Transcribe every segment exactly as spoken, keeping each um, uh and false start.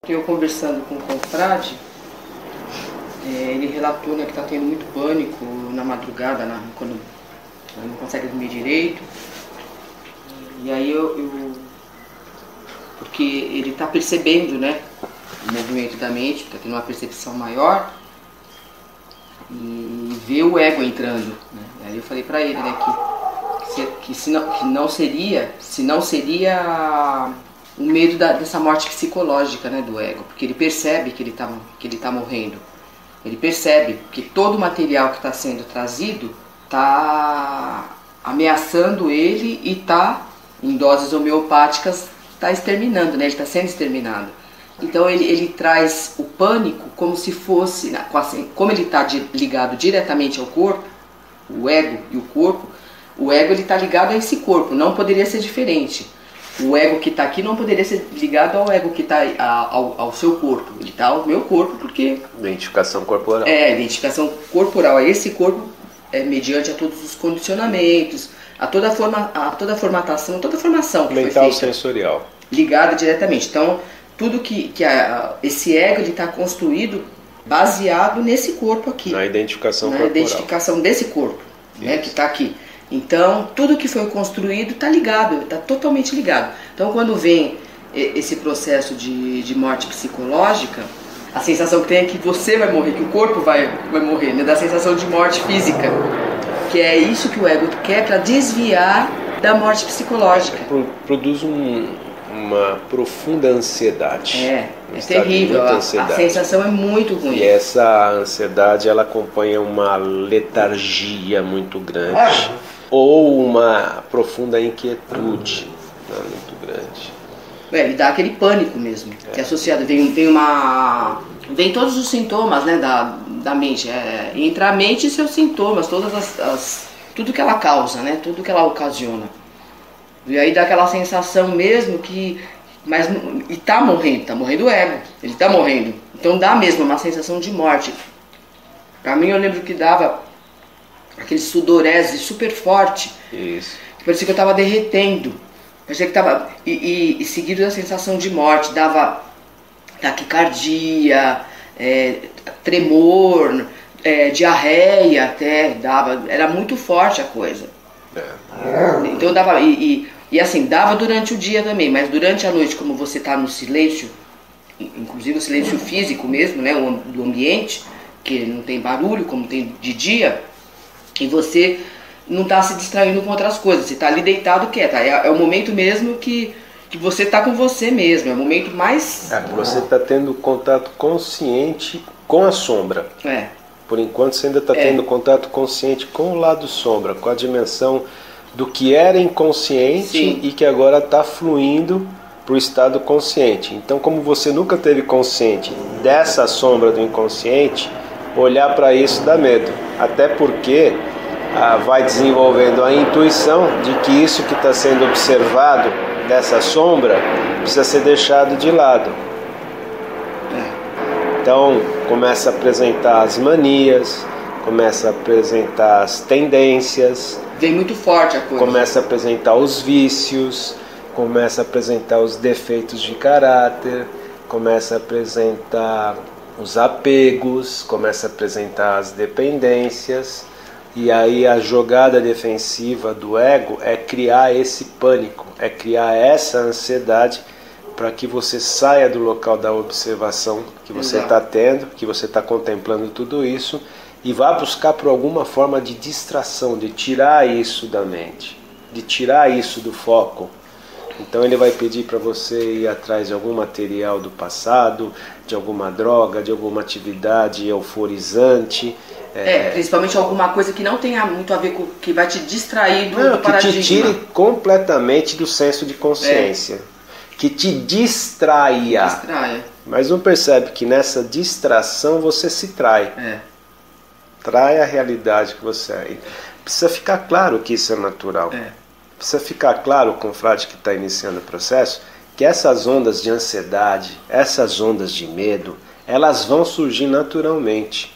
Eu conversando com o confrade, é, ele relatou, né, que está tendo muito pânico na madrugada, na, quando não consegue dormir direito. E aí eu, eu porque ele está percebendo, né, o movimento da mente, está tendo uma percepção maior e vê o ego entrando, né? Aí eu falei para ele, né, que, que, que, se não, que não seria, se não seria o medo da, dessa morte psicológica, né, do ego, porque ele percebe que ele está que ele tá morrendo. Ele percebe que todo o material que está sendo trazido está ameaçando ele e está, em doses homeopáticas, está exterminando, né? Ele está sendo exterminado. Então ele, ele traz o pânico como se fosse, como ele está ligado diretamente ao corpo, o ego e o corpo, o ego está ligado a esse corpo, não poderia ser diferente. O ego que está aqui não poderia ser ligado ao ego que está ao, ao seu corpo. Ele está ao meu corpo porque... Identificação corporal. É, identificação corporal. A esse corpo é mediante a todos os condicionamentos, a toda a, forma, a toda a formatação, toda a formação que mental, foi feita, sensorial. Ligada diretamente. Então, tudo que, que a, esse ego está construído baseado nesse corpo aqui. Na identificação na corporal. identificação desse corpo, né, que está aqui. Então, tudo que foi construído está ligado, está totalmente ligado. Então, quando vem esse processo de, de morte psicológica, a sensação que tem é que você vai morrer, que o corpo vai, vai morrer, né? Da sensação de morte física. Que é isso que o ego quer para desviar da morte psicológica. Produz um, uma profunda ansiedade. É, um é terrível. A, a sensação é muito ruim. E essa ansiedade, ela acompanha uma letargia muito grande. Ah. Ou uma profunda inquietude, né, muito grande. É, ele dá aquele pânico mesmo, é. Que é associado, vem, vem uma... Vem todos os sintomas, né, da, da mente, é, entra a mente e seus sintomas, todas as, as... tudo que ela causa, né, tudo que ela ocasiona. E aí dá aquela sensação mesmo que... Mas, e tá morrendo, tá morrendo o ego, ele tá morrendo. Então dá mesmo uma sensação de morte. Pra mim eu lembro que dava... aquele sudorese super forte. Isso. Que parecia que eu estava derretendo. Parecia que tava, e, e, e seguido da sensação de morte, dava taquicardia, é, tremor, é, diarreia até, dava, era muito forte a coisa. É. Então dava, e, e, e assim, dava durante o dia também, mas durante a noite, como você está no silêncio, inclusive o silêncio físico mesmo, né, do ambiente, que não tem barulho como tem de dia, e você não está se distraindo com outras coisas, você está ali deitado quieto. É, é o momento mesmo que, que você está com você mesmo, é o momento mais... É, você está tendo contato consciente com a sombra. É. Por enquanto você ainda está é. tendo contato consciente com o lado sombra, com a dimensão do que era inconsciente. Sim. E que agora está fluindo para o estado consciente. Então, como você nunca teve consciente dessa sombra do inconsciente, olhar para isso dá medo, até porque ah, vai desenvolvendo a intuição de que isso que está sendo observado dessa sombra precisa ser deixado de lado. Então começa a apresentar as manias, começa a apresentar as tendências, vem muito forte a coisa. Começa a apresentar os vícios, começa a apresentar os defeitos de caráter, começa a apresentar os apegos, começa a apresentar as dependências, e aí a jogada defensiva do ego é criar esse pânico, é criar essa ansiedade para que você saia do local da observação que você está tendo, que você está contemplando tudo isso, e vá buscar por alguma forma de distração, de tirar isso da mente, de tirar isso do foco. Então ele vai pedir para você ir atrás de algum material do passado, de alguma droga, de alguma atividade euforizante. É, é principalmente alguma coisa que não tenha muito a ver com, que vai te distrair do, não, do paradigma. Que te tire completamente do senso de consciência. É. Que te distraia. Distraia. Mas não percebe que nessa distração você se trai. É. Trai a realidade que você é. Precisa ficar claro que isso é natural. É. Precisa ficar claro, confrade que está iniciando o processo, que essas ondas de ansiedade, essas ondas de medo, elas vão surgir naturalmente.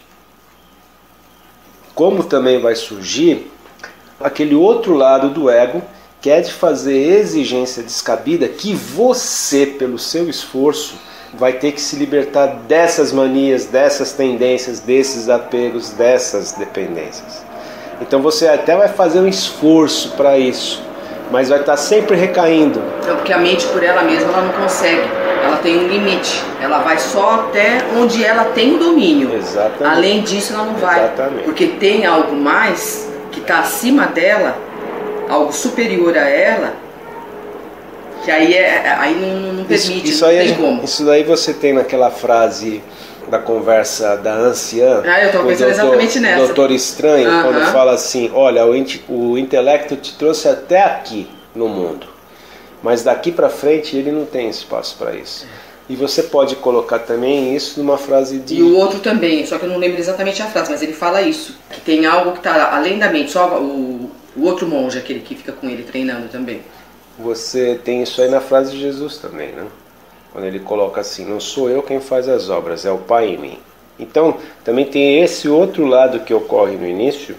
Como também vai surgir aquele outro lado do ego, que é de fazer exigência descabida que você, pelo seu esforço, vai ter que se libertar dessas manias, dessas tendências, desses apegos, dessas dependências. Então você até vai fazer um esforço para isso, mas vai estar sempre recaindo. Não, porque a mente por ela mesma ela não consegue, ela tem um limite, ela vai só até onde ela tem o domínio. Exatamente. Além disso ela não vai, Exatamente. Porque tem algo mais que está acima dela, algo superior a ela, que aí, é, aí não, não permite, isso, isso não aí tem é, como. Isso daí você tem naquela frase da conversa da anciã, ah, eu tô com o pensando doutor, exatamente nessa. doutor Estranho, uh-huh. quando fala assim, olha, o, int, o intelecto te trouxe até aqui no mundo, mas daqui para frente ele não tem espaço para isso. E você pode colocar também isso numa frase de... E o outro também, só que eu não lembro exatamente a frase, mas ele fala isso, que tem algo que está além da mente, só o, o outro monge, aquele que fica com ele treinando também. Você tem isso aí na frase de Jesus também, né? Quando ele coloca assim, não sou eu quem faz as obras, é o Pai em mim. Então, também tem esse outro lado que ocorre no início,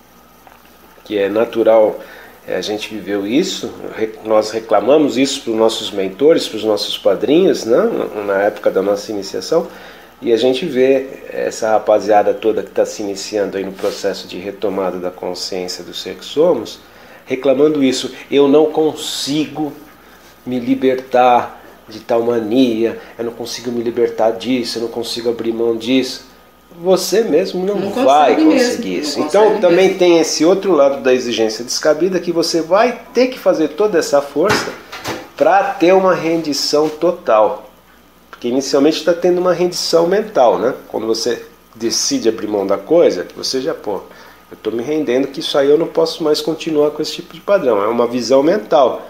que é natural, a gente viveu isso, nós reclamamos isso para os nossos mentores, para os nossos padrinhos, né? Na época da nossa iniciação, e a gente vê essa rapaziada toda que está se iniciando aí no processo de retomada da consciência do ser que somos, reclamando isso, eu não consigo me libertar de tal mania, eu não consigo me libertar disso, eu não consigo abrir mão disso. Você mesmo não, não vai conseguir mesmo, isso. Então também mesmo. Tem esse outro lado da exigência descabida, que você vai ter que fazer toda essa força para ter uma rendição total. Porque inicialmente está tendo uma rendição mental, né? Quando você decide abrir mão da coisa, que você já, pô, eu estou me rendendo que isso aí eu não posso mais continuar com esse tipo de padrão. É uma visão mental.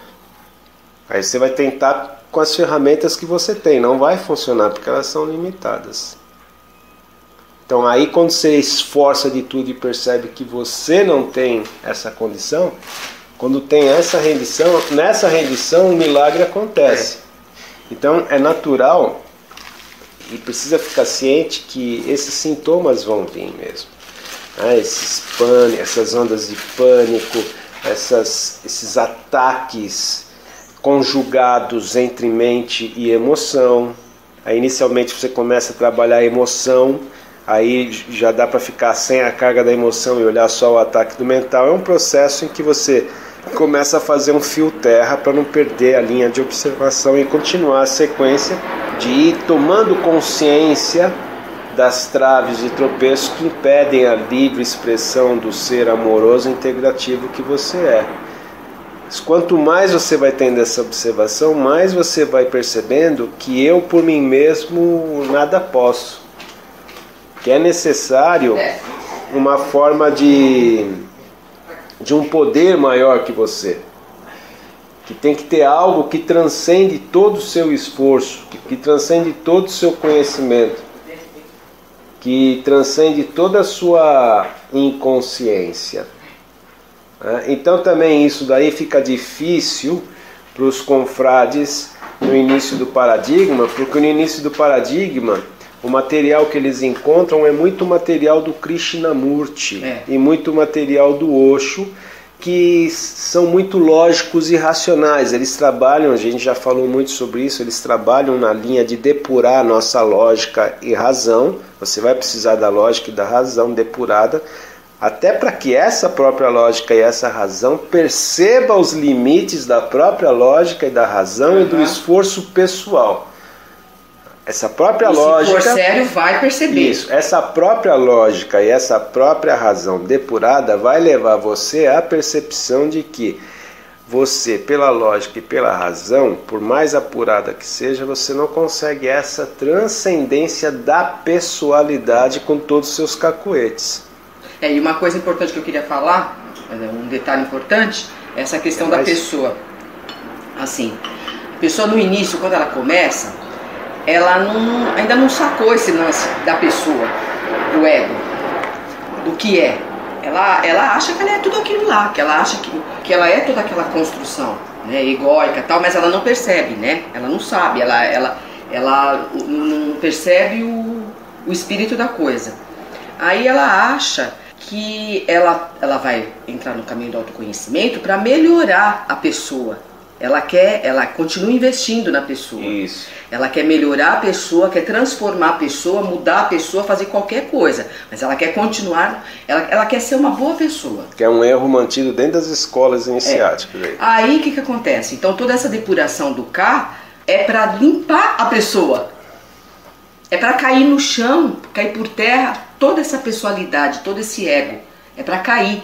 Aí você vai tentar com as ferramentas que você tem. Não vai funcionar porque elas são limitadas. Então aí quando você esforça de tudo e percebe que você não tem essa condição, quando tem essa rendição, nessa rendição um milagre acontece. Então é natural e precisa ficar ciente que esses sintomas vão vir mesmo. Ah, esses pânico, essas ondas de pânico, essas, esses ataques conjugados entre mente e emoção. Aí inicialmente você começa a trabalhar a emoção, aí já dá para ficar sem a carga da emoção e olhar só o ataque do mental. É um processo em que você começa a fazer um fio terra para não perder a linha de observação e continuar a sequência de ir tomando consciência das traves e tropeços que impedem a livre expressão do ser amoroso e integrativo que você é. Mas quanto mais você vai tendo essa observação, mais você vai percebendo que eu por mim mesmo nada posso. Que é necessário uma forma de, de um poder maior que você. Que tem que ter algo que transcende todo o seu esforço, que, que transcende todo o seu conhecimento, que transcende toda a sua inconsciência. Então também isso daí fica difícil para os confrades no início do paradigma, porque no início do paradigma o material que eles encontram é muito material do Krishnamurti é. e muito material do Osho, que são muito lógicos e racionais. Eles trabalham, a gente já falou muito sobre isso, eles trabalham na linha de depurar a nossa lógica e razão. Você vai precisar da lógica e da razão depurada, até para que essa própria lógica e essa razão perceba os limites da própria lógica e da razão uhum. e do esforço pessoal. Essa própria e lógica... se for sério, vai perceber. Isso, essa própria lógica e essa própria razão depurada vai levar você à percepção de que você, pela lógica e pela razão, por mais apurada que seja, você não consegue essa transcendência da pessoalidade com todos os seus cacuetes. É, e uma coisa importante que eu queria falar, um detalhe importante, é essa questão é da pessoa. Assim, a pessoa no início, quando ela começa, ela não, ainda não sacou esse lance da pessoa, do ego, do que é. Ela, ela acha que ela é tudo aquilo lá, que ela acha que, que ela é toda aquela construção, né, egóica e tal, mas ela não percebe, né? Ela não sabe, ela, ela, ela não percebe o, o espírito da coisa. Aí ela acha que ela, ela vai entrar no caminho do autoconhecimento para melhorar a pessoa, Ela quer, ela continua investindo na pessoa. Isso. Ela quer melhorar a pessoa, quer transformar a pessoa, mudar a pessoa, fazer qualquer coisa. Mas ela quer continuar, ela, ela quer ser uma boa pessoa. Que é um erro mantido dentro das escolas iniciáticas. É. Aí o que, que acontece? Então toda essa depuração do K é para limpar a pessoa. É para cair no chão, cair por terra toda essa pessoalidade, todo esse ego. É para cair.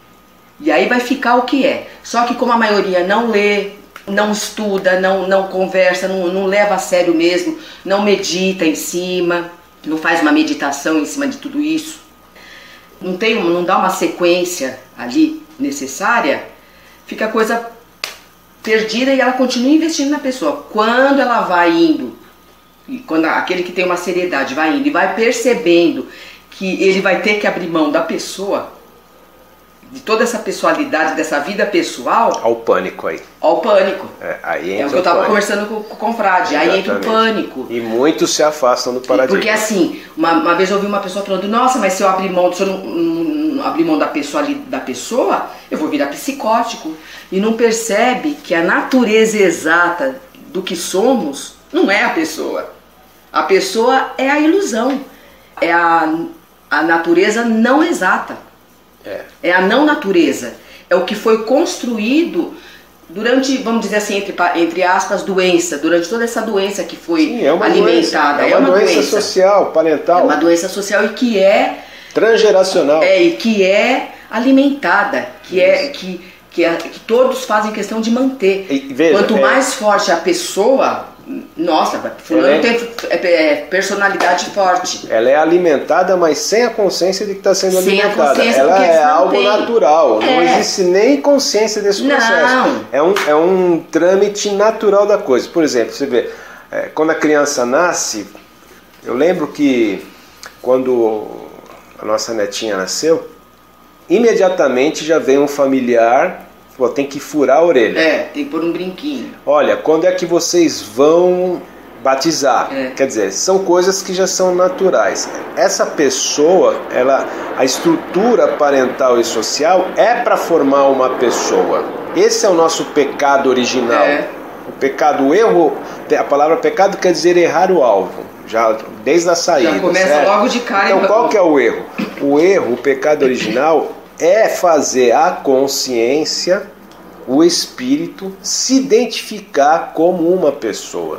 E aí vai ficar o que é. Só que como a maioria não lê, não estuda, não, não conversa, não, não leva a sério mesmo, não medita em cima, não faz uma meditação em cima de tudo isso, não, tem, não dá uma sequência ali necessária, fica a coisa perdida e ela continua investindo na pessoa. Quando ela vai indo, e quando aquele que tem uma seriedade vai indo e vai percebendo que ele vai ter que abrir mão da pessoa, de toda essa pessoalidade, dessa vida pessoal... Ao pânico aí. Ao pânico. É, aí entra é o que eu estava conversando com, com o confrade. Aí entra o pânico. E muitos se afastam do paradigma. Porque assim, uma, uma vez eu ouvi uma pessoa falando, nossa, mas se eu abrir mão, se eu não, não, não abrir mão da pessoa, da pessoa, eu vou virar psicótico. E não percebe que a natureza exata do que somos não é a pessoa. A pessoa é a ilusão. É a, a natureza não exata. É. é a não natureza, é o que foi construído durante, vamos dizer assim, entre, entre aspas, doença, durante toda essa doença que foi Sim, é uma alimentada. Doença, é, uma é uma doença, doença social, parental. É uma doença social e que é... transgeracional. É, e que é alimentada, que, é, que, que, é, que todos fazem questão de manter. E, veja, Quanto é... mais forte a pessoa... Nossa, fulano é... tem é, personalidade forte. Ela é alimentada, mas sem a consciência de que está sendo sem alimentada. Ela é algo tem. natural. É. Não existe nem consciência desse processo. Não. É um, é um trâmite natural da coisa. Por exemplo, você vê, é, quando a criança nasce, eu lembro que quando a nossa netinha nasceu, imediatamente já vem um familiar. Pô, tem que furar a orelha. É, tem que pôr um brinquinho. Olha, quando é que vocês vão batizar? É. Quer dizer, são coisas que já são naturais. Essa pessoa, ela, a estrutura parental e social é para formar uma pessoa. Esse é o nosso pecado original. É. O pecado, o erro, a palavra pecado quer dizer errar o alvo. Já desde a saída. Já começa certo? Logo de cara. Então qual que é o erro? O erro, o pecado original... é fazer a consciência, o espírito, se identificar como uma pessoa.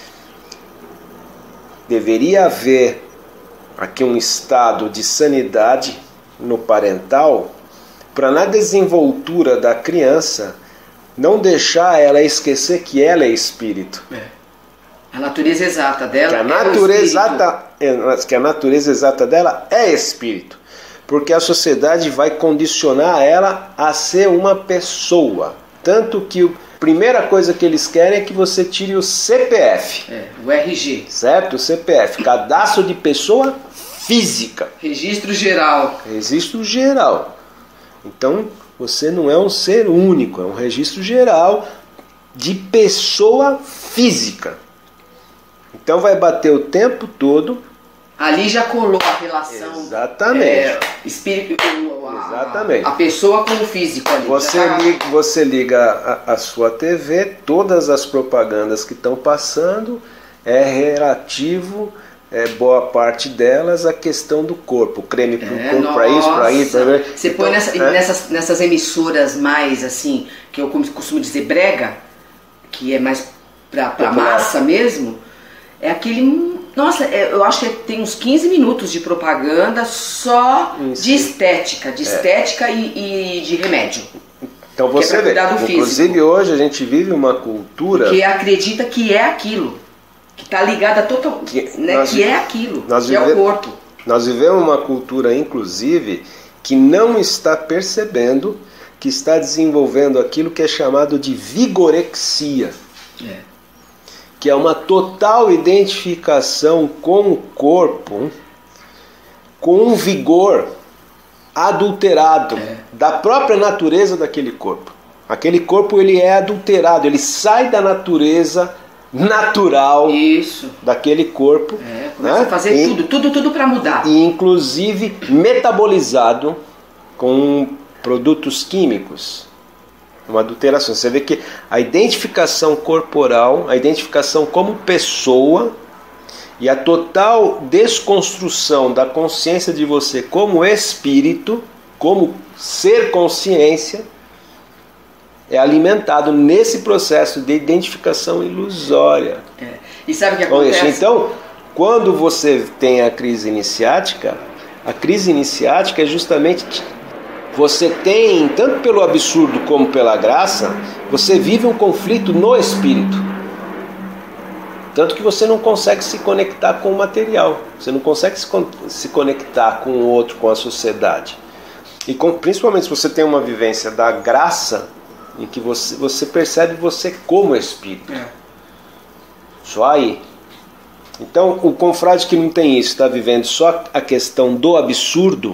Deveria haver aqui um estado de sanidade no parental para na desenvoltura da criança não deixar ela esquecer que ela é espírito. É. A natureza exata dela que a é natureza exata, que a natureza exata dela é espírito. Porque a sociedade vai condicionar ela a ser uma pessoa. Tanto que a primeira coisa que eles querem é que você tire o C P F. É, o R G. Certo? O C P F. Cadastro de pessoa física. Registro geral. Registro geral. Então, você não é um ser único. É um registro geral de pessoa física. Então vai bater o tempo todo... Ali já colou a relação. Exatamente. É, espírito, a, Exatamente. A pessoa com o físico ali. Você, tá... liga, você liga a, a sua T V, todas as propagandas que estão passando é relativo, é, boa parte delas, a questão do corpo. Creme para o é, corpo, para isso, para isso. Pra... Você então, põe nessa, é? nessas, nessas emissoras mais assim, que eu costumo dizer brega, que é mais para massa mesmo, é aquele. Nossa, eu acho que tem uns quinze minutos de propaganda só Isso. de estética, de é. estética e, e de remédio. Então você é vê, inclusive físico. Hoje a gente vive uma cultura... que acredita que é aquilo, que está ligada total, que, né, nós, que é aquilo, nós que vive, é o corpo. Nós vivemos uma cultura, inclusive, que não está percebendo que está desenvolvendo aquilo que é chamado de vigorexia. É. Que é uma total identificação com o corpo, com um vigor adulterado é. da própria natureza daquele corpo. Aquele corpo ele é adulterado, ele sai da natureza natural Isso. daquele corpo. É, começa né? a fazer e, tudo, tudo, tudo para mudar. E inclusive metabolizado com produtos químicos. uma adulteração. Você vê que a identificação corporal, a identificação como pessoa e a total desconstrução da consciência de você como espírito, como ser consciência, é alimentado nesse processo de identificação ilusória. É. E sabe o que acontece? Então, quando você tem a crise iniciática, a crise iniciática é justamente você tem, tanto pelo absurdo como pela graça, você vive um conflito no espírito. Tanto que você não consegue se conectar com o material, você não consegue se, con- se conectar com o outro, com a sociedade. E com, principalmente se você tem uma vivência da graça, em que você, você percebe você como espírito. É. Só aí. Então, o confrade que não tem isso, está vivendo só a questão do absurdo,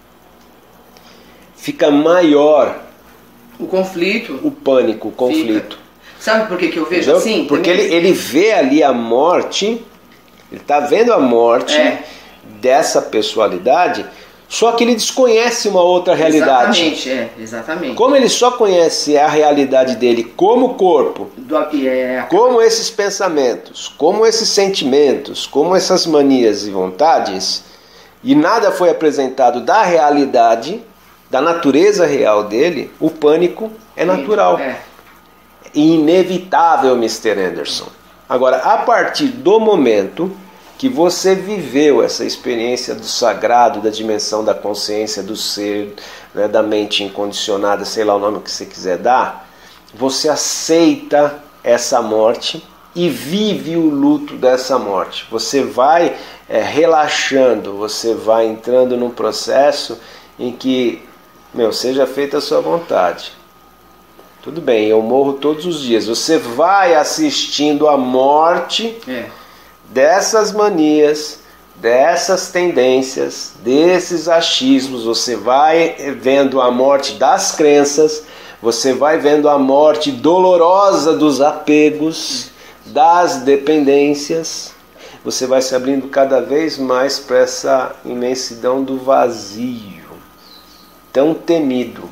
fica maior o conflito, o pânico, o conflito. Fica. Sabe por que, que eu vejo Entendeu? assim? Porque ele, ele vê ali a morte, ele está vendo a morte é. dessa pessoalidade, só que ele desconhece uma outra realidade. Exatamente, é, exatamente. Como ele só conhece a realidade dele como corpo, Do, é... como esses pensamentos, como esses sentimentos, como essas manias e vontades, e nada foi apresentado da realidade, da natureza real dele, o pânico é natural. É. Inevitável, mister Anderson. Agora, a partir do momento que você viveu essa experiência do sagrado, da dimensão da consciência, do ser, né, da mente incondicionada, sei lá o nome que você quiser dar, você aceita essa morte e vive o luto dessa morte. Você vai é, relaxando, você vai entrando num processo em que, meu, seja feita a sua vontade. Tudo bem, eu morro todos os dias. Você vai assistindo a morte É. dessas manias, dessas tendências, desses achismos. Você vai vendo a morte das crenças, você vai vendo a morte dolorosa dos apegos, das dependências. Você vai se abrindo cada vez mais para essa imensidão do vazio, tão temido.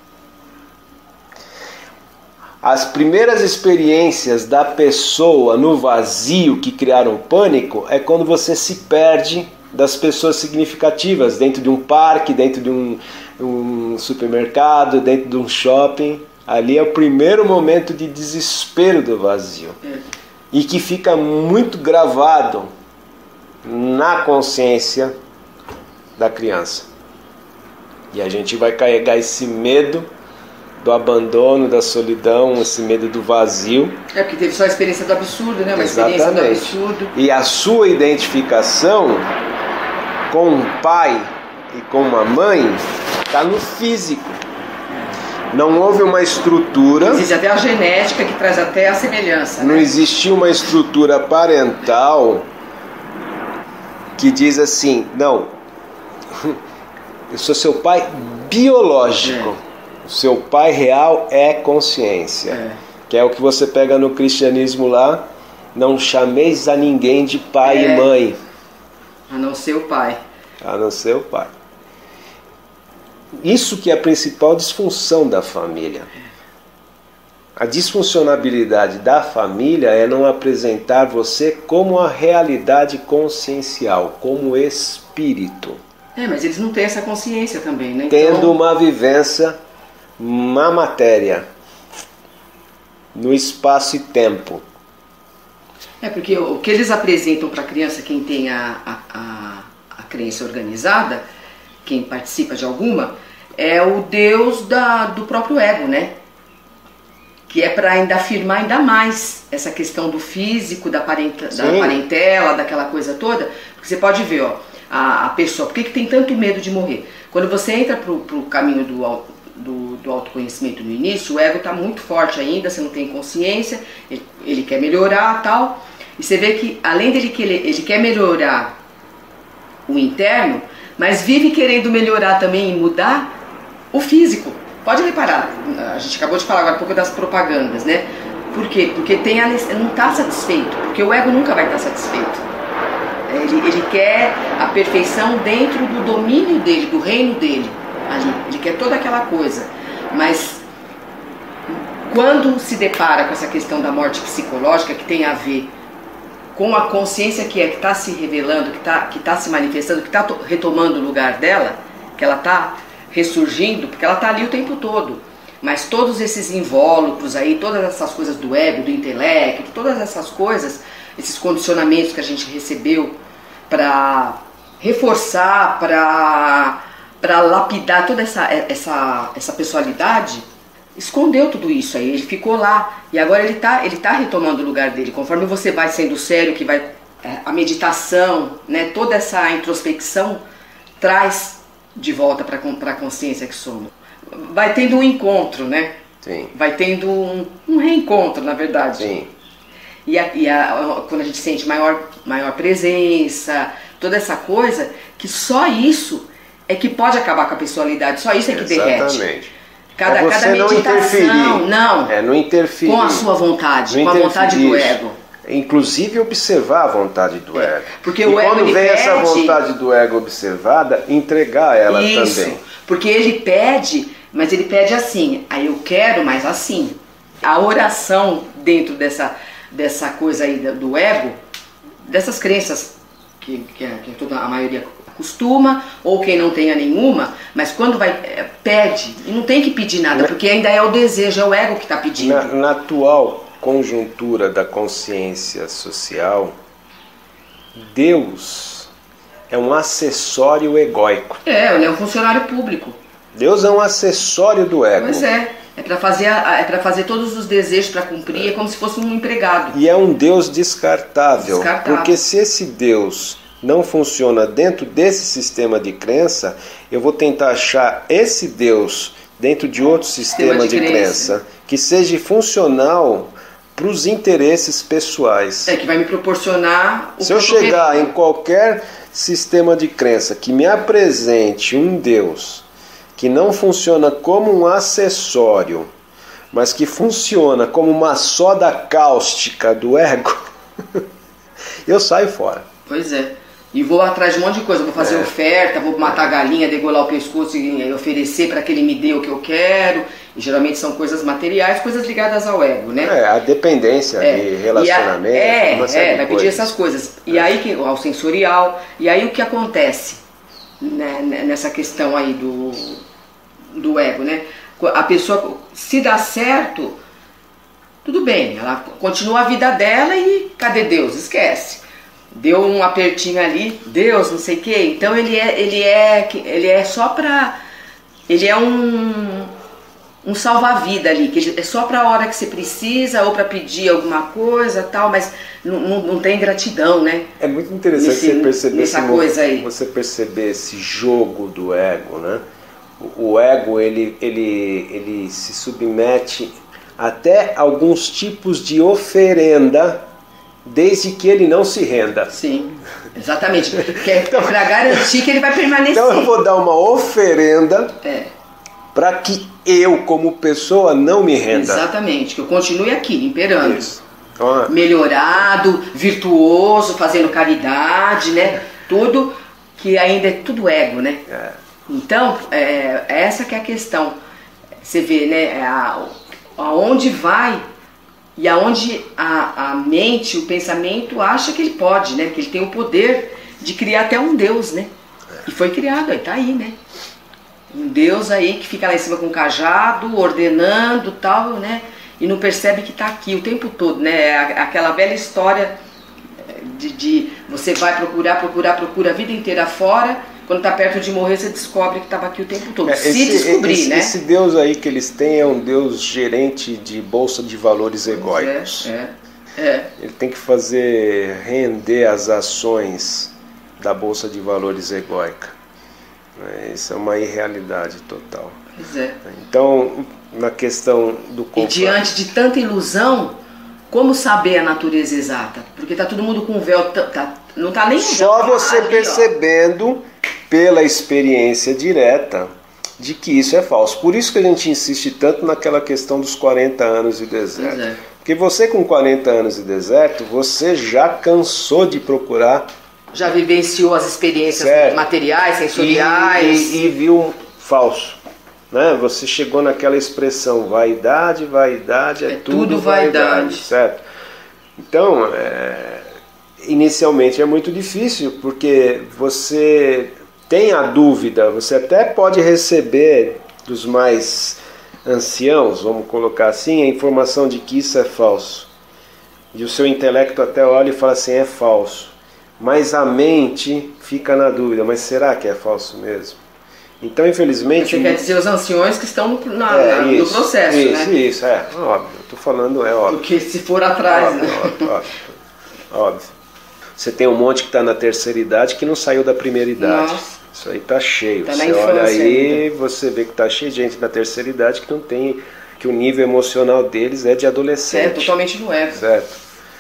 As primeiras experiências da pessoa no vazio que criaram pânico é quando você se perde das pessoas significativas dentro de um parque, dentro de um, um supermercado, dentro de um shopping. Ali é o primeiro momento de desespero do vazio. E que fica muito gravado na consciência da criança. E a gente vai carregar esse medo do abandono, da solidão, esse medo do vazio. É porque teve só a experiência do absurdo, né? Uma Exatamente. experiência do absurdo. E a sua identificação com um pai e com uma mãe está no físico. Não houve uma estrutura. Existe até a genética que traz até a semelhança. Não né? existiu uma estrutura parental que diz assim, não, eu sou seu pai biológico. É. O seu pai real é consciência. É. Que é o que você pega no cristianismo lá. Não chameis a ninguém de pai é. e mãe. A não ser o pai. A não ser o pai. Isso que é a principal disfunção da família. A disfuncionabilidade da família é não apresentar você como a realidade consciencial, como espírito. É, mas eles não têm essa consciência também, né? Tendo então... uma vivência na matéria, no espaço e tempo. É, porque o que eles apresentam para a criança, quem tem a, a, a, a crença organizada, quem participa de alguma, é o Deus da, do próprio ego, né? Que é para ainda afirmar ainda mais essa questão do físico, da, parenta, da parentela, daquela coisa toda. Porque você pode ver, ó, a, a pessoa, por que, que tem tanto medo de morrer? Quando você entra pro, pro caminho do, do, do autoconhecimento no início, o ego está muito forte ainda, você não tem consciência, ele, ele quer melhorar e tal. E você vê que além dele que ele, ele quer melhorar o interno, mas vive querendo melhorar também e mudar o físico. Pode reparar, a gente acabou de falar agora um pouco das propagandas, né? Por quê? Porque tem a, não está satisfeito, porque o ego nunca vai estar satisfeito. Ele, ele quer a perfeição dentro do domínio dele, do reino dele, ali. Ele quer toda aquela coisa, mas quando se depara com essa questão da morte psicológica, que tem a ver com a consciência que é que está se revelando, que está que tá se manifestando, que está retomando o lugar dela, que ela está ressurgindo, porque ela está ali o tempo todo. Mas todos esses invólucros aí, todas essas coisas do ego, do intelecto, todas essas coisas, esses condicionamentos que a gente recebeu para reforçar, para para lapidar toda essa, essa, essa pessoalidade, escondeu tudo isso aí, ele ficou lá. E agora ele está ele tá retomando o lugar dele. Conforme você vai sendo sério, que vai a meditação, né, toda essa introspecção traz de volta para a consciência que somos. Vai tendo um encontro, né? Sim. Vai tendo um, um reencontro, na verdade. Sim. E, a, e a, quando a gente sente maior, maior presença, toda essa coisa, que só isso é que pode acabar com a pessoalidade, só isso é que derrete. Exatamente. Cada, é você cada meditação, não interferir. Não, é não interferir. Com a sua vontade, não com a vontade do ego. Inclusive observar a vontade do é, ego. Porque e o ego, quando vem pede, essa vontade do ego observada, entregar ela isso, também. Porque ele pede, mas ele pede assim, aí eu quero, mas assim. A oração dentro dessa, dessa coisa aí do ego, dessas crenças que, que, que toda a maioria costuma, ou quem não tenha nenhuma, mas quando vai, é, pede, e não tem que pedir nada, porque ainda é o desejo, é o ego que está pedindo. Na, na atual conjuntura da consciência social, Deus é um acessório egóico. É, ele é um funcionário público. Deus é um acessório do ego. Pois é, é para fazer, é para fazer todos os desejos para cumprir, é como se fosse um empregado. E é um Deus descartável, descartável, porque se esse Deus não funciona dentro desse sistema de crença, eu vou tentar achar esse Deus dentro de outro sistema, sistema de, de crença. crença que seja funcional para os interesses pessoais. É, que vai me proporcionar o Se eu chegar em qualquer sistema de crença que me apresente um Deus que não funciona como um acessório, mas que funciona como uma soda cáustica do ego, eu saio fora. Pois é. E vou atrás de um monte de coisa, vou fazer é. oferta, vou matar a galinha, degolar o pescoço e oferecer para que ele me dê o que eu quero. E geralmente são coisas materiais, coisas ligadas ao ego, né? É, a dependência é. de relacionamento. É, uma série é de vai coisas. pedir essas coisas. E é. aí, ao sensorial, e aí o que acontece, né, nessa questão aí do, do ego, né? A pessoa, se dá certo, tudo bem, ela continua a vida dela e cadê Deus? Esquece. Deu um apertinho ali, Deus, não sei o que, então ele é, ele é, ele é só pra, ele é um, um salva-vida ali, que é só pra hora que você precisa, ou pra pedir alguma coisa tal, mas não, não, não tem gratidão, né? É muito interessante Nesse, você perceber essa esse, coisa aí. Você perceber esse jogo do ego, né? O, o ego, ele, ele, ele se submete até alguns tipos de oferenda, desde que ele não se renda. Sim, exatamente. Que é então, para garantir que ele vai permanecer. Então eu vou dar uma oferenda é. para que eu, como pessoa, não me renda. Exatamente, que eu continue aqui, imperando. Isso. Então, melhorado, virtuoso, fazendo caridade, né? Tudo que ainda é tudo ego, né? É. Então, é, essa que é a questão. Você vê, né? A, aonde vai... E aonde a, a mente, o pensamento acha que ele pode, né? Que ele tem o poder de criar até um Deus, né? E foi criado, aí tá aí, né? Um Deus aí que fica lá em cima com um cajado, ordenando tal, né? E não percebe que tá aqui o tempo todo, né? Aquela velha história de, de você vai procurar, procurar, procura a vida inteira fora. Quando tá perto de morrer, você descobre que estava aqui o tempo todo. É, Se esse, descobrir, esse, né? Esse Deus aí que eles têm é um Deus gerente de bolsa de valores egóicos. É, é, é. Ele tem que fazer render as ações da bolsa de valores egóica. Isso é uma irrealidade total. Pois é. Então, na questão do E diante de tanta ilusão, como saber a natureza exata? Porque tá todo mundo com o véu, tá, não tá nem o véu. Só você ali, percebendo, ó, pela experiência direta, de que isso é falso. Por isso que a gente insiste tanto naquela questão dos quarenta anos de deserto. É. Porque você com quarenta anos de deserto, você já cansou de procurar. Já vivenciou as experiências certo. materiais, sensoriais. E, e, e viu falso. né? Você chegou naquela expressão, vaidade, vaidade, é, é tudo, tudo vaidade, vaidade, certo? Então, é, inicialmente é muito difícil, porque você tem a dúvida, você até pode receber dos mais anciãos, vamos colocar assim, a informação de que isso é falso. E o seu intelecto até olha e fala assim, é falso. Mas a mente fica na dúvida, mas será que é falso mesmo? Então, infelizmente... Você quer dizer os anciões que estão no, na, é, na, isso, no processo, isso, né? Isso, isso, é, óbvio. Eu tô falando, é óbvio. Porque se for atrás, óbvio, né? Óbvio, óbvio, óbvio. Você tem um monte que está na terceira idade que não saiu da primeira idade. Nossa. Isso aí tá cheio. Tá você olha aí, ainda. Você vê que tá cheio de gente na terceira idade que não tem... que o nível emocional deles é de adolescente. É, totalmente no ego. Certo.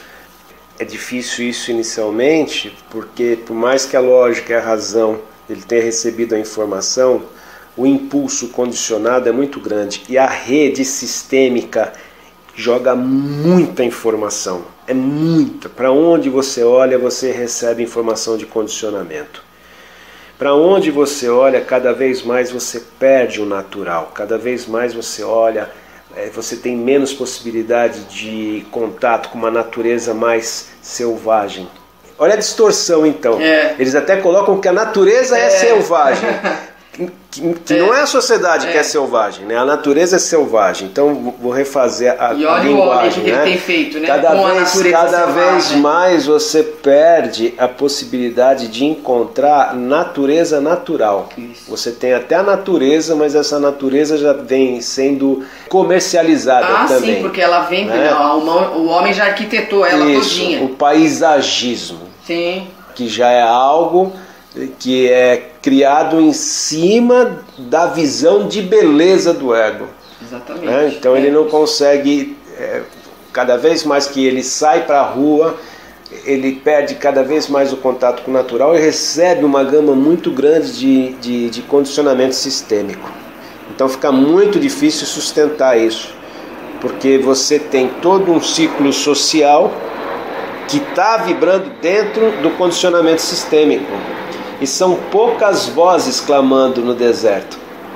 É difícil isso inicialmente, porque por mais que a lógica e a razão ele tenha recebido a informação, o impulso condicionado é muito grande. E a rede sistêmica joga muita informação. É muita. Para onde você olha, você recebe informação de condicionamento. Para onde você olha, cada vez mais você perde o natural. Cada vez mais você olha, você tem menos possibilidade de contato com uma natureza mais selvagem. Olha a distorção, então. É. Eles até colocam que a natureza é, é selvagem. Que, que é. não é a sociedade é. que é selvagem, né? A natureza é selvagem. Então vou refazer a, e olha a linguagem, o homem, né? que ele tem feito, né? Cada Com vez, a cada selvagem. vez mais você perde a possibilidade de encontrar natureza natural. Isso. Você tem até a natureza, mas essa natureza já vem sendo comercializada ah, também. Ah, sim, porque ela vem, né? O homem já arquitetou ela Isso, todinha. O paisagismo. Sim. Que já é algo que é criado em cima da visão de beleza do ego. Exatamente. Né? Então é. ele não consegue, é, cada vez mais que ele sai para a rua, ele perde cada vez mais o contato com o natural e recebe uma gama muito grande de, de, de condicionamento sistêmico. Então fica muito difícil sustentar isso, porque você tem todo um ciclo social que está vibrando dentro do condicionamento sistêmico. E são poucas vozes clamando no deserto,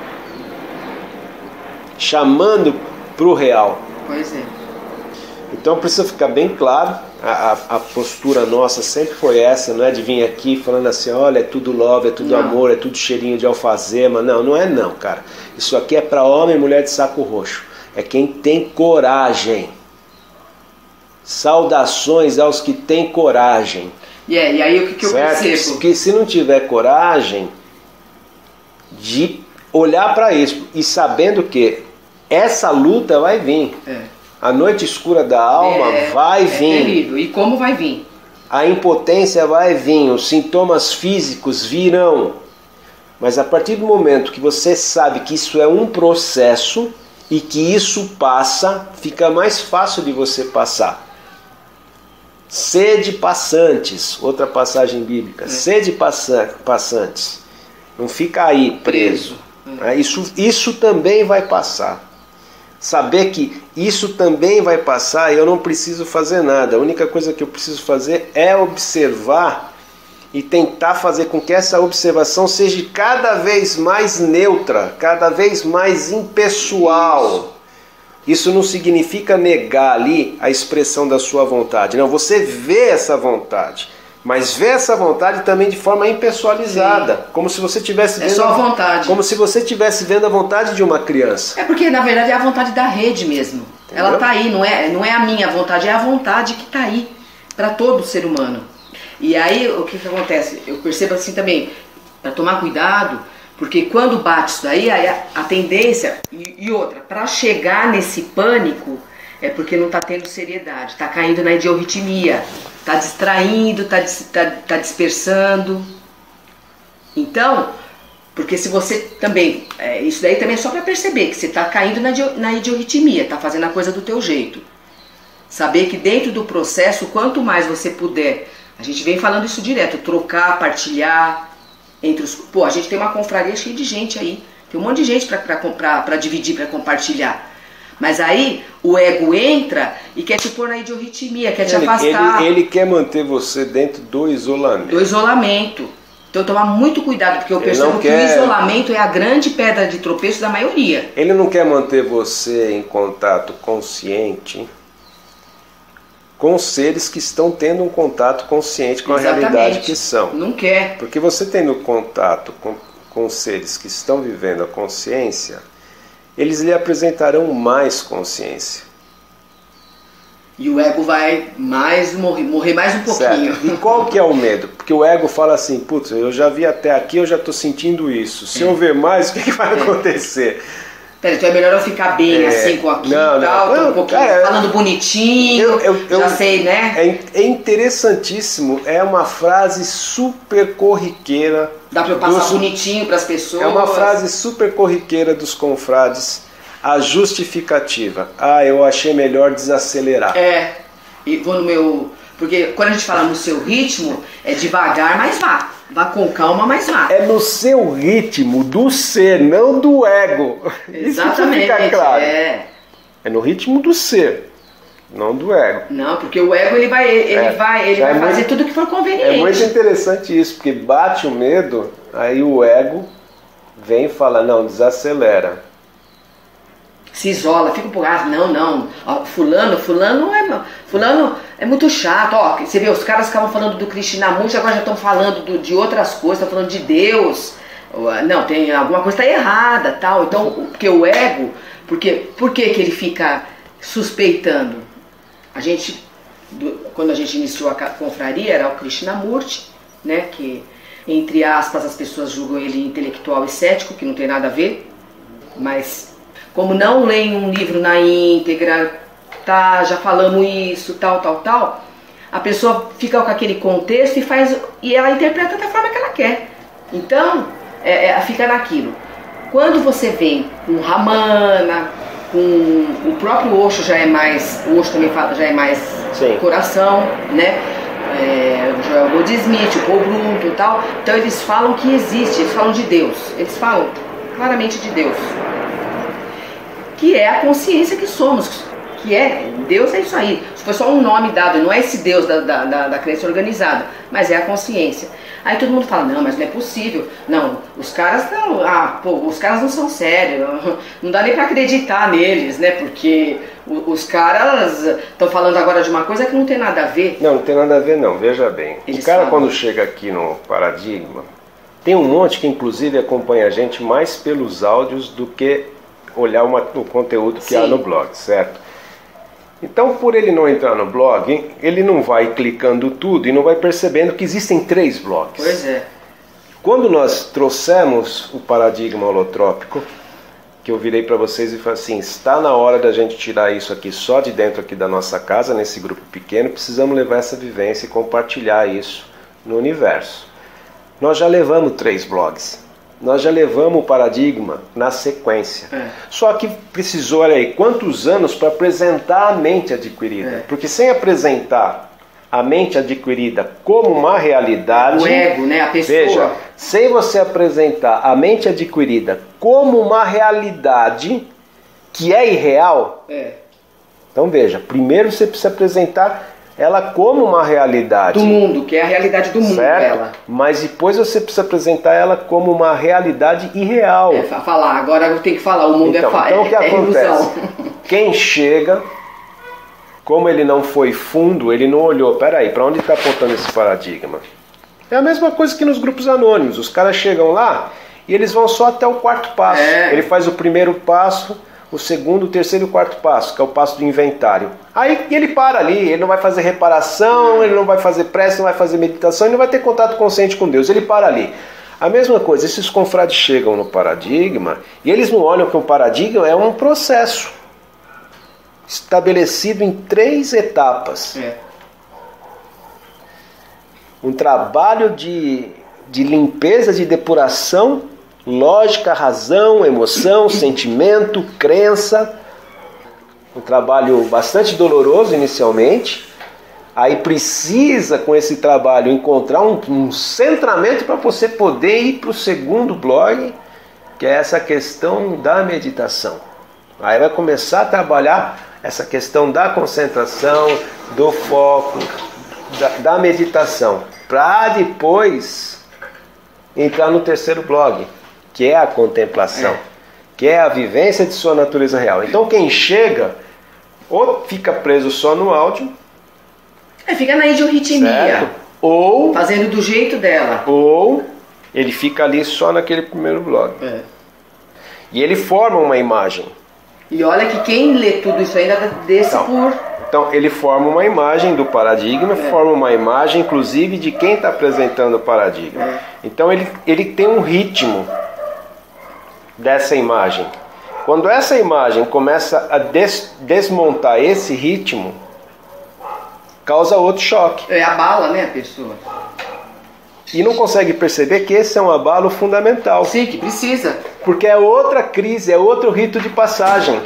chamando para o real. Pois é. Então precisa ficar bem claro, a, a, a postura nossa sempre foi essa, não é de vir aqui falando assim, olha, é tudo love, é tudo não. amor, é tudo cheirinho de alfazema. Não, não é não, cara. Isso aqui é para homem e mulher de saco roxo. É quem tem coragem. Saudações aos que têm coragem. Yeah, e aí o que, que eu certo? percebo? Porque se não tiver coragem de olhar para isso e sabendo que essa luta vai vir. É. A noite escura da alma é, vai é vir. Terrível. E como vai vir? A impotência vai vir, os sintomas físicos virão. Mas a partir do momento que você sabe que isso é um processo e que isso passa, fica mais fácil de você passar. Sede passantes, outra passagem bíblica, é. sede passa, passantes, não fica aí preso. É. Isso, isso também vai passar. Saber que isso também vai passar e eu não preciso fazer nada. A única coisa que eu preciso fazer é observar e tentar fazer com que essa observação seja cada vez mais neutra, cada vez mais impessoal. Isso. Isso não significa negar ali a expressão da sua vontade. Não, você vê essa vontade, mas vê essa vontade também de forma impessoalizada, sim. como se você tivesse vendo é só a vontade. Como se você estivesse vendo a vontade de uma criança. É porque na verdade é a vontade da rede mesmo. Entendeu? Ela está aí, não é, não é a minha vontade, é a vontade que está aí para todo ser humano. E aí o que, que acontece? Eu percebo assim também, para tomar cuidado. Porque quando bate isso daí, a, a tendência, e, e outra, para chegar nesse pânico, é porque não está tendo seriedade, está caindo na idiorritmia, está distraindo, está tá, tá dispersando. Então, porque se você também, é, isso daí também é só para perceber que você está caindo na, na idiorritmia, está fazendo a coisa do teu jeito. Saber que dentro do processo, quanto mais você puder, a gente vem falando isso direto, trocar, partilhar. Entre os, pô, a gente tem uma confraria cheia de gente aí. Tem um monte de gente para dividir, para compartilhar. Mas aí o ego entra e quer te pôr na idiorritmia, quer te ele, afastar. Ele, ele quer manter você dentro do isolamento. Do isolamento. Então tomar muito cuidado, porque eu Ele percebo não que quer- o isolamento é a grande pedra de tropeço da maioria. Ele não quer manter você em contato consciente com seres que estão tendo um contato consciente com a Exatamente. realidade que são. Não quer. Porque você tendo contato com, com seres que estão vivendo a consciência, eles lhe apresentarão mais consciência. E o ego vai mais morrer, morrer mais um pouquinho. Certo. E qual que é o medo? Porque o ego fala assim, putz, eu já vi até aqui, eu já estou sentindo isso. Se eu ver mais, o que, que vai acontecer? Pera, então é melhor eu ficar bem É, assim com aquilo não, e tal, não, tô um eu- pouquinho cara, falando bonitinho, eu- eu- eu- já sei, né? É, in- é interessantíssimo, é uma frase super corriqueira. Dá pra eu passar dos- bonitinho pras pessoas. É uma frase super corriqueira dos confrades. A justificativa. Ah, eu achei melhor desacelerar. É, e vou no meu... Porque quando a gente fala no seu ritmo, é devagar, mas vá. Vá com calma, mas vá. É no seu ritmo do ser, não do ego. Isso Exatamente. fica claro. É. É no ritmo do ser, não do ego. Não, porque o ego ele vai, ele É, vai, ele já vai é fazer muito- tudo que for conveniente. É muito interessante isso, porque bate o medo, aí o ego vem e fala, não, desacelera. Se isola, fica um pouco, ah, não, não, ó, fulano, fulano é, fulano é muito chato, ó, você vê, os caras ficavam falando do Krishnamurti, agora já estão falando do- de outras coisas, estão falando de Deus, não, tem alguma coisa tá errada, tal, então, o- porque o ego, porque, por que que ele fica suspeitando? A gente, do- quando a gente iniciou a ca- confraria, era o Krishnamurti, né, que, entre aspas, as pessoas julgam ele intelectual e cético, que não tem nada a ver, mas... Como não leem um livro na íntegra, tá, já falamos isso, tal, tal, tal, a pessoa fica com aquele contexto e faz e ela interpreta da forma que ela quer. Então, é, é, fica naquilo. Quando você vem com Ramana, com o próprio Osho já é mais, o Osho também fala, já é mais Sim. coração, né? É, o Joel Goldsmith, o Paul Brunton e tal. Então eles falam que existe, eles falam de Deus, eles falam claramente de Deus. Que é a consciência que somos, que é, Deus é isso aí, isso foi só um nome dado, não é esse Deus da, da, da, da crença organizada, mas é a consciência. Aí todo mundo fala, não, mas não é possível, não, os caras não, ah, pô, os caras não são sérios, não, não dá nem pra acreditar neles, né, porque o, os caras estão falando agora de uma coisa que não tem nada a ver. Não, não tem nada a ver não, veja bem. Eles o cara falam. quando chega aqui no Paradigma, tem um monte que inclusive acompanha a gente mais pelos áudios do que olhar uma, o conteúdo que Sim. há no blog, certo? Então, por ele não entrar no blog, ele não vai clicando tudo e não vai percebendo que existem três blogs. Pois é. Quando nós trouxemos o paradigma holotrópico, que eu virei para vocês e falei assim, está na hora da gente tirar isso aqui só de dentro aqui da nossa casa, nesse grupo pequeno, precisamos levar essa vivência e compartilhar isso no universo. Nós já levamos três blogs. Nós já levamos o paradigma na sequência. É. Só que precisou, olha aí, quantos anos para apresentar a mente adquirida? É. Porque sem apresentar a mente adquirida como uma realidade... O ego, né, a pessoa. Veja, sem você apresentar a mente adquirida como uma realidade que é irreal... É. Então veja, primeiro você precisa apresentar ela como uma realidade. Do mundo, que é a realidade do mundo, Certo? ela. Mas depois você precisa apresentar ela como uma realidade irreal. É, fa- falar, agora eu tenho que falar, o mundo Então, é, fa- então o que é, é acontece? ilusão. Quem chega, como ele não foi fundo, ele não olhou, peraí, para onde está apontando esse paradigma? É a mesma coisa que nos grupos anônimos, os caras chegam lá e eles vão só até o quarto passo. É. Ele faz o primeiro passo, o segundo, o terceiro e o quarto passo, que é o passo do inventário. Aí ele para ali, ele não vai fazer reparação, ele não vai fazer prece, não vai fazer meditação, ele não vai ter contato consciente com Deus, ele para ali. A mesma coisa, esses confrades chegam no paradigma e eles não olham que o paradigma é um processo estabelecido em três etapas. É. Um trabalho de, de limpeza, de depuração, lógica, razão, emoção, sentimento, crença. Um trabalho bastante doloroso inicialmente. Aí precisa, com esse trabalho, encontrar um, um centramento para você poder ir para o segundo blog, que é essa questão da meditação. Aí vai começar a trabalhar essa questão da concentração, do foco, da, da meditação, para depois entrar no terceiro blog, que é a contemplação, é. que é a vivência de sua natureza real. Então quem chega, ou fica preso só no áudio, é, fica na idiorritmia, certo? Ou fazendo do jeito dela, ou ele fica ali só naquele primeiro blog. É. E ele forma uma imagem. E olha que quem lê tudo isso ainda desce então, por... Então ele forma uma imagem do paradigma, é. forma uma imagem inclusive de quem está apresentando o paradigma. É. Então ele, ele tem um ritmo dessa imagem. Quando essa imagem começa a des, desmontar esse ritmo, causa outro choque. É, abala, né, a pessoa. E não consegue perceber que esse é um abalo fundamental. Sim, que precisa. Porque é outra crise, é outro rito de passagem.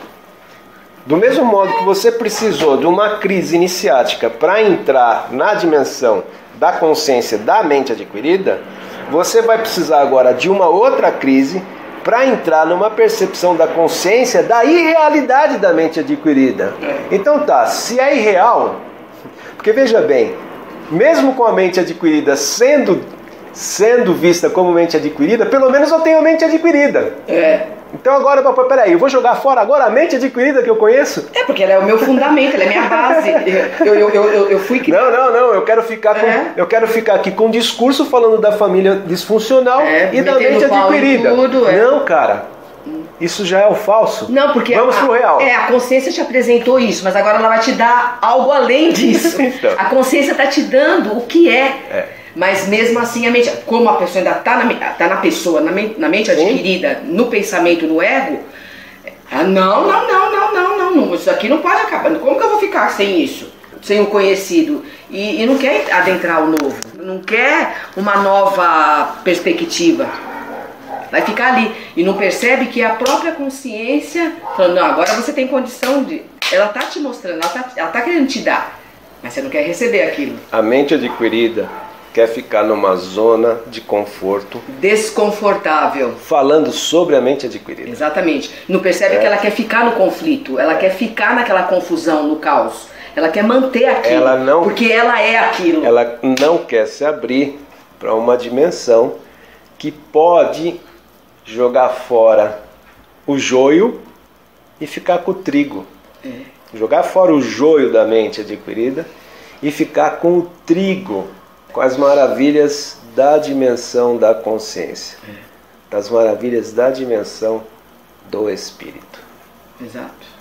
Do mesmo modo que você precisou de uma crise iniciática para entrar na dimensão da consciência da mente adquirida, você vai precisar agora de uma outra crise para entrar numa percepção da consciência da irrealidade da mente adquirida. Então tá, se é irreal, porque veja bem, mesmo com a mente adquirida sendo, sendo vista como mente adquirida, pelo menos eu tenho a mente adquirida. É. Então agora, peraí, eu vou jogar fora agora a mente adquirida que eu conheço? É, porque ela é o meu fundamento, ela é minha base. Eu, eu, eu, eu, eu fui... Não, não, não, eu quero ficar com, é. eu quero ficar aqui com um discurso falando da família disfuncional é, e da mente adquirida. Tudo, é. Não, cara, isso já é o falso. Não, porque vamos a, pro real. É, a consciência te apresentou isso, mas agora ela vai te dar algo além disso. Então. A consciência está te dando o que é. É. Mas mesmo assim, a mente, como a pessoa ainda está na, tá na pessoa, na mente, na mente adquirida, no pensamento, no ego, ah, não, não, não, não, não, não, não, isso aqui não pode acabar. Como que eu vou ficar sem isso? Sem o conhecido? E, e não quer adentrar o novo, não quer uma nova perspectiva. Vai ficar ali e não percebe que a própria consciência falando, não, agora você tem condição de... Ela está te mostrando, ela está ela tá querendo te dar, mas você não quer receber aquilo. A mente adquirida quer ficar numa zona de conforto desconfortável, falando sobre a mente adquirida. Exatamente. Não percebe é. que ela quer ficar no conflito, ela quer ficar naquela confusão, no caos. Ela quer manter aquilo, ela não, porque ela é aquilo. Ela não quer se abrir para uma dimensão que pode jogar fora o joio e ficar com o trigo. É. Jogar fora o joio da mente adquirida e ficar com o trigo, com as maravilhas da dimensão da consciência, é. das maravilhas da dimensão do espírito. Exato.